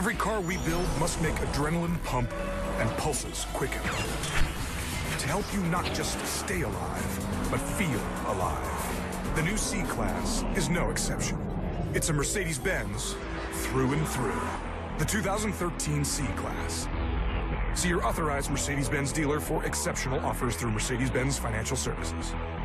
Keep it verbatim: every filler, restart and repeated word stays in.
Every car we build must make adrenaline pump and pulses quicken. To help you not just stay alive, but feel alive. The new C-Class is no exception. It's a Mercedes-Benz through and through. The two thousand thirteen C-Class. See your authorized Mercedes-Benz dealer for exceptional offers through Mercedes-Benz Financial Services.